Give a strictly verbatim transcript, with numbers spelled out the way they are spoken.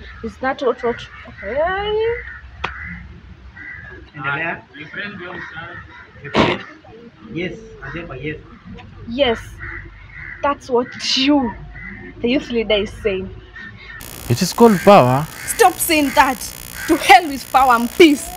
Is that what what? Okay. Endelea. Repeat. Yes, Azepa, yes. Yes, that's what you, the youth leader, is saying. It is called power. Stop saying that. To hell with power and peace.